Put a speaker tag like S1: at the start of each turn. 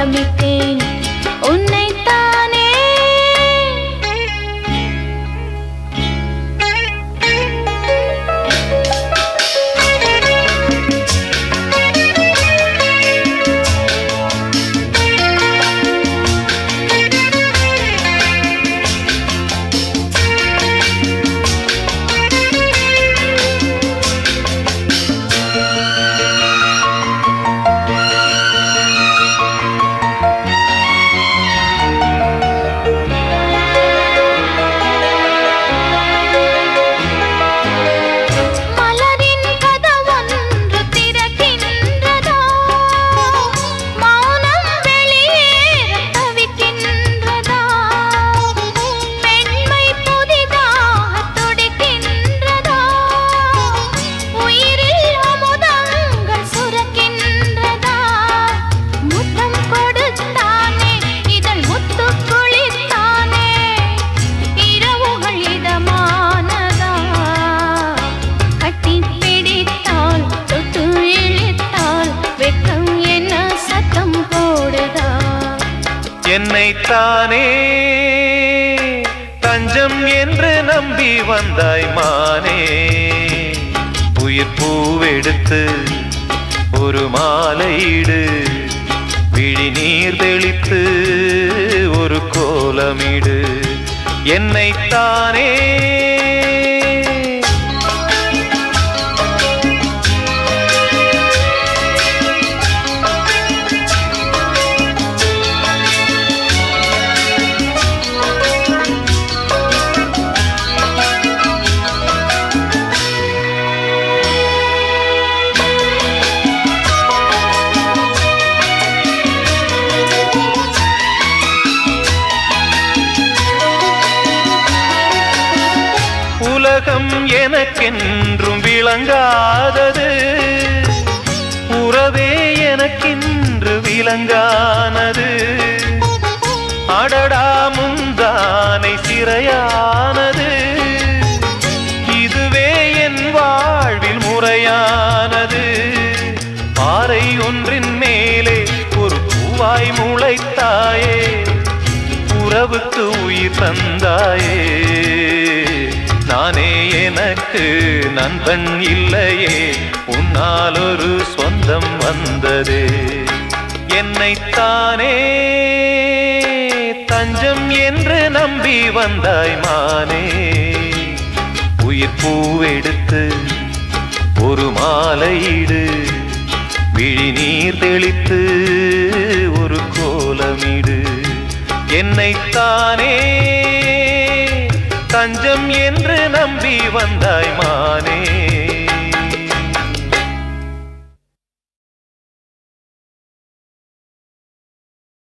S1: கோலமிட்டேன் உன்னைத்தானே.
S2: என்னைத்தானே தஞ்சம் என்று நம்பி வந்தாய் மானே. உயிர் பூவெடுத்து ஒரு மாலையிடு, விழி நீர் தெளித்து ஒரு கோலமிடு. என்னைத்தானே உலகம் எனக்கென்றும் விளங்காதது, உறவே எனக்கென்று விளங்கானது. அடடா முந்தானை சிறையானது, இதுவே என் வாழ்வில் முறையானது. பாறை ஒன்றின் மேலே ஒரு பூவாய் முளைத்தாயே, உறவுக்கு உயிர் தந்தாயே. நானே எனக்கு நண்பன் இல்லையே, உன்னால் ஒரு சொந்தம் வந்ததே. என்னைத்தானே தஞ்சம் என்று நம்பி வந்தாய் மானே. உயிர் பூவெடுத்து ஒரு மாலையிடு, விழி நீர் தெளித்து ஒரு கோலமிடு. என்னைத்தானே தஞ்சம் என்று நம்பி வந்தாய் மானே.